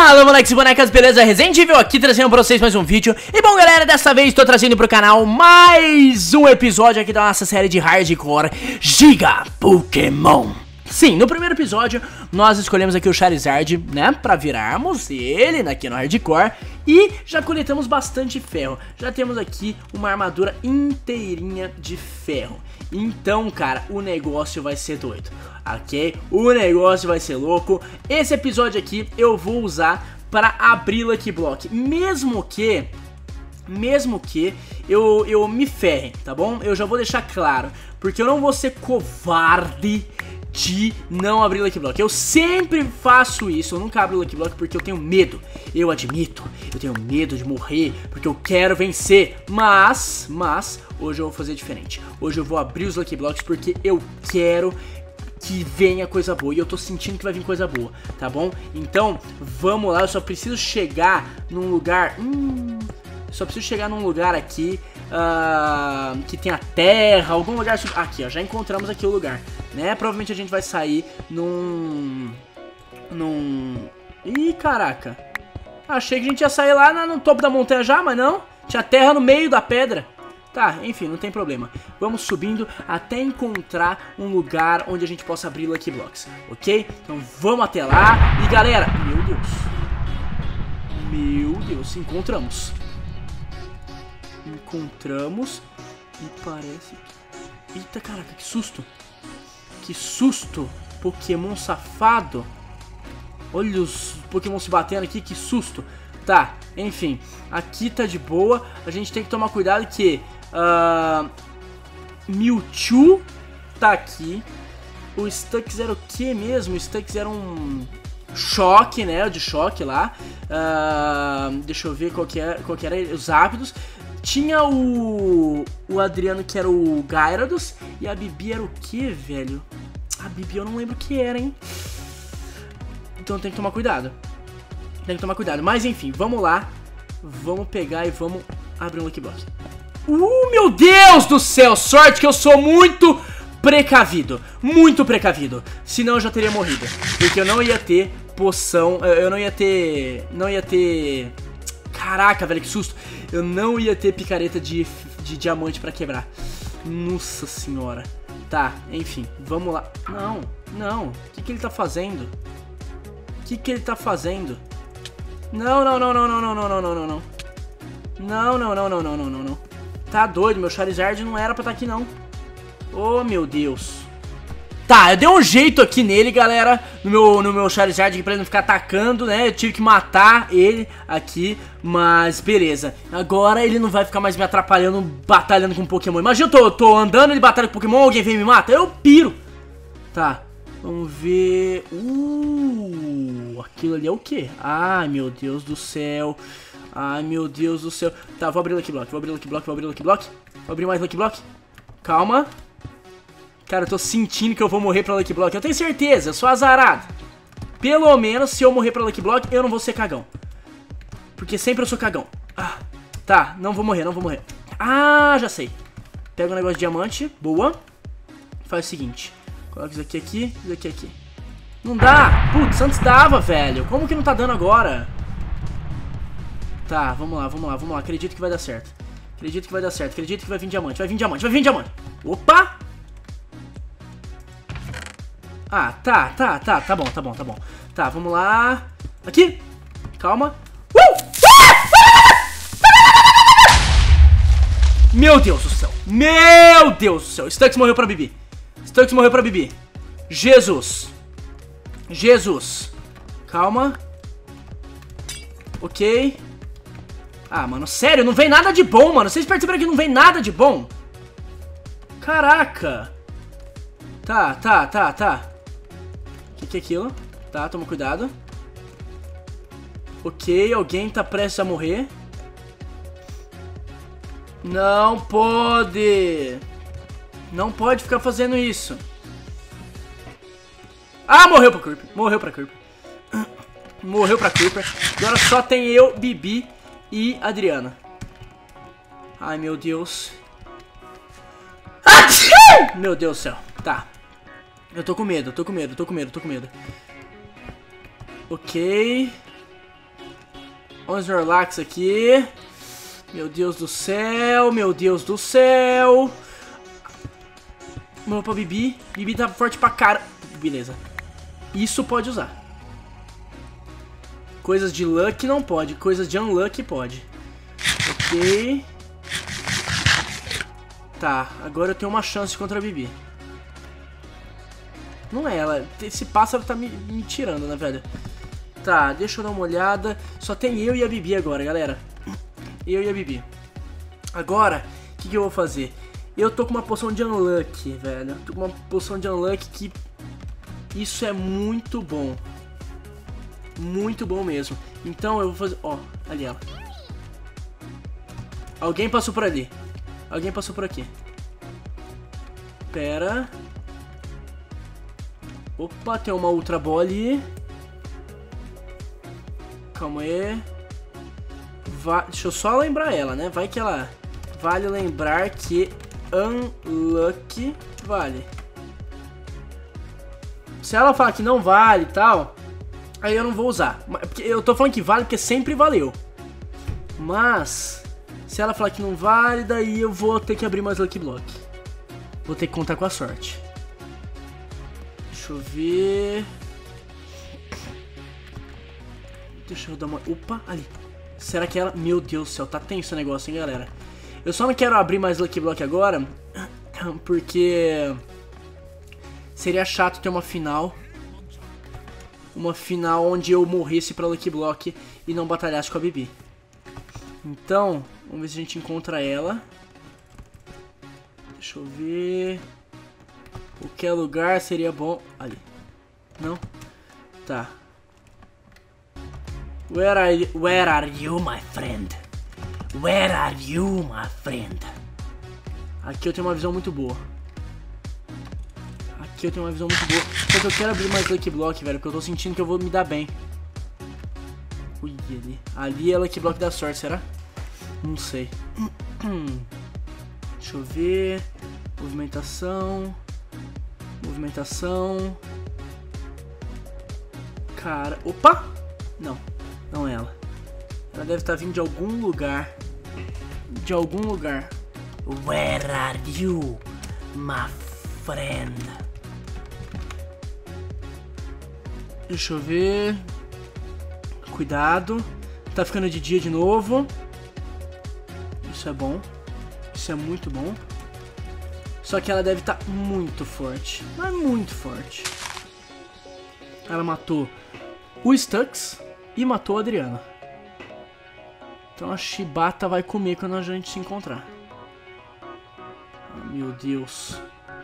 Fala, moleques e bonecas, beleza? Resident Evil aqui trazendo pra vocês mais um vídeo. E bom, galera, dessa vez tô trazendo pro canal mais um episódio aqui da nossa série de Hardcore Giga Pokémon. Sim, no primeiro episódio nós escolhemos aqui o Charizard, né, pra virarmos ele aqui no Hardcore. E já coletamos bastante ferro. Já temos aqui uma armadura inteirinha de ferro. Então, cara, o negócio vai ser doido, ok? O negócio vai ser louco. Esse episódio aqui eu vou usar para abrir Lucky Block. Mesmo que eu me ferre, tá bom? Eu já vou deixar claro, porque eu não vou ser covarde de não abrir Lucky Block. Eu sempre faço isso, eu nunca abro Lucky Block porque eu tenho medo. Eu admito, eu tenho medo de morrer porque eu quero vencer. Mas hoje eu vou fazer diferente. Hoje eu vou abrir os Lucky Blocks porque eu quero que venha coisa boa. E eu tô sentindo que vai vir coisa boa, tá bom? Então, vamos lá, eu só preciso chegar num lugar... Só preciso chegar num lugar aqui que tenha terra, algum lugar... Aqui, ó, já encontramos aqui o lugar, né? Provavelmente a gente vai sair num... Ih, caraca. Achei que a gente ia sair lá no topo da montanha já, mas não. Tinha terra no meio da pedra. Tá, enfim, não tem problema. Vamos subindo até encontrar um lugar onde a gente possa abrir Lucky Blocks, ok? Então vamos até lá. E galera, meu Deus, encontramos e parece... Eita, caraca, que susto. Que susto, Pokémon safado. Olha os Pokémon se batendo aqui, que susto. Tá, enfim, aqui tá de boa. A gente tem que tomar cuidado que Mewtwo tá aqui. O Stunks era o que mesmo? O Stunks era um choque, né? O de choque lá. Deixa eu ver qual que era os Zapdos. Tinha o Adriano, que era o Gyarados. E a Bibi era o que, velho? A Bibi eu não lembro o que era, hein? Então tem que tomar cuidado. Tem que tomar cuidado. Mas enfim, vamos lá. Vamos pegar e vamos abrir um Lucky Block. Meu Deus do céu! Sorte que eu sou muito precavido. Muito precavido. Senão eu já teria morrido. Porque eu não ia ter poção. Eu não ia ter... Caraca, velho, que susto. Eu não ia ter picareta de diamante pra quebrar. Nossa senhora. Tá, enfim, vamos lá. Não. O que ele tá fazendo? O que ele tá fazendo? Não. Não. Tá doido, meu Charizard não era pra estar aqui, não. Oh, meu Deus. Tá, eu dei um jeito aqui nele, galera, no meu Charizard aqui pra ele não ficar atacando, né? Eu tive que matar ele aqui, mas beleza. Agora ele não vai ficar mais me atrapalhando, batalhando com Pokémon. Imagina, eu tô andando, ele batalha com Pokémon, alguém vem e me mata, eu piro. Tá, vamos ver... aquilo ali é o quê? Ai, meu Deus do céu. Ai, meu Deus do céu. Tá, vou abrir Lucky Block, vou abrir mais Lucky Block. Calma. Cara, eu tô sentindo que eu vou morrer pra Lucky Block. Eu tenho certeza, eu sou azarado. Pelo menos, se eu morrer pra Lucky Block, eu não vou ser cagão. Porque sempre eu sou cagão. Tá, não vou morrer. Já sei. Pega um negócio de diamante, boa. Faz o seguinte. Coloca isso aqui, isso aqui. Não dá! Putz, antes dava, velho. Como que não tá dando agora? Tá, vamos lá. Acredito que vai dar certo. Acredito que vai vir diamante. Vai vir diamante. Opa! Tá bom. Tá, vamos lá. Aqui! Calma. Meu Deus do céu. Stunks morreu pra Bibi. Jesus. Calma. Ok. Mano, sério, não vem nada de bom, mano. Vocês perceberam que não vem nada de bom? Caraca. Tá. O que é aquilo? Tá, toma cuidado. Ok, alguém tá prestes a morrer. Não pode. Não pode ficar fazendo isso. Morreu pra Creeper. Agora só tem eu, Bibi e Adriana. Ai, meu Deus. Meu Deus do céu. Tá. Eu tô com medo. Ok. Vamos no Snorlax aqui. Meu Deus do céu, meu Deus do céu. Vamos pra Bibi. Bibi tá forte pra cara. Beleza. Isso pode usar. Coisas de Luck não pode. Coisas de Unluck pode. Ok. Tá, agora eu tenho uma chance contra a Bibi. Não é ela. Esse pássaro tá me tirando, né, velho? Tá, deixa eu dar uma olhada. Só tem eu e a Bibi agora, galera. Eu e a Bibi. Agora, o que eu vou fazer? Eu tô com uma poção de Unluck, velho. Tô com uma poção de Unluck que... Isso é muito bom. Muito bom mesmo. Então eu vou fazer... Ó, ali ela. Alguém passou por ali. Alguém passou por aqui. Pera. Opa, tem uma Ultra Ball ali. Calma aí. Deixa eu só lembrar ela, né? Vai que ela... Vale lembrar que Unluck vale. Se ela falar que não vale e tal, aí eu não vou usar. Porque eu tô falando que vale porque sempre valeu. Mas, se ela falar que não vale, daí eu vou ter que abrir mais Lucky Block. Vou ter que contar com a sorte. Deixa eu ver... Deixa eu dar uma... Opa, ali. Será que ela... Meu Deus do céu, tá tenso o negócio, hein, galera? Eu só não quero abrir mais Lucky Block agora, porque... Seria chato ter uma final. Uma final onde eu morresse pra Lucky Block e não batalhasse com a Bibi. Então, vamos ver se a gente encontra ela. Deixa eu ver... Qualquer lugar seria bom... Ali. Não? Tá. Where are you, my friend? Where are you, my friend? Aqui eu tenho uma visão muito boa. Aqui eu tenho uma visão muito boa. Só que eu quero abrir mais Lucky Block, velho, porque eu tô sentindo que eu vou me dar bem. Ui, ali. Ali é Lucky Block da sorte, será? Não sei. Deixa eu ver. Movimentação. Movimentação. Cara. Opa! Não. Não é ela. Ela deve estar vindo de algum lugar. De algum lugar. Where are you, my friend? Deixa eu ver. Cuidado. Tá ficando de dia de novo. Isso é bom. Isso é muito bom. Só que ela deve estar muito forte. Mas muito forte. Ela matou o Stux e matou a Adriana. Então a Shibata vai comer quando a gente se encontrar. Oh, meu Deus.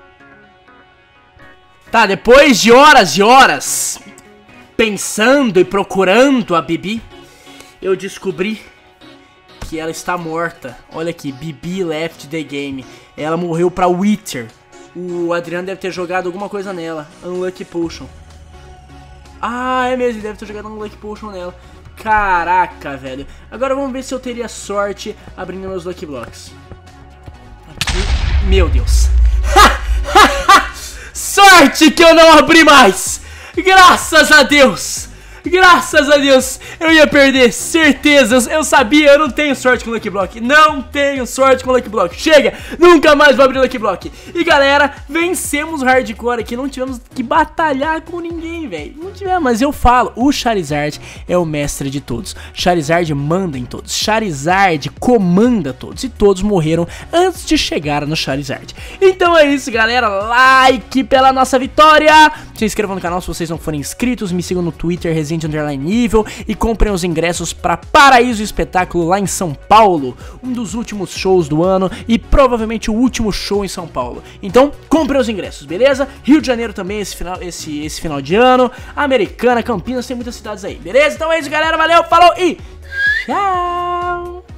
Tá, depois de horas e horas pensando e procurando a Bibi, eu descobri que ela está morta. Olha aqui, Bibi left the game. Ela morreu pra Wither. O Adriano deve ter jogado alguma coisa nela. Unlucky Potion. Ah, é mesmo, ele deve ter jogado Unlucky Potion nela. Caraca, velho. Agora vamos ver se eu teria sorte abrindo meus Lucky Blocks. Aqui. Meu Deus. Sorte que eu não abri mais. Graças a Deus. Graças a Deus, eu ia perder, certeza, eu sabia, eu não tenho sorte com Lucky Block, não tenho sorte com Lucky Block, chega, nunca mais vou abrir Lucky Block. E galera, vencemos o Hardcore aqui, não tivemos que batalhar com ninguém, velho, não tivemos, mas eu falo, o Charizard é o mestre de todos, Charizard manda em todos, Charizard comanda todos, e todos morreram antes de chegar no Charizard. Então é isso, galera, like pela nossa vitória, se inscrevam no canal se vocês não forem inscritos, me sigam no Twitter, _Evil e comprem os ingressos para Paraíso Espetáculo lá em São Paulo, um dos últimos shows do ano e provavelmente o último show em São Paulo. Então, comprem os ingressos, beleza? Rio de Janeiro também esse final de ano, Americana, Campinas, tem muitas cidades aí, beleza? Então é isso, galera, valeu, falou e tchau!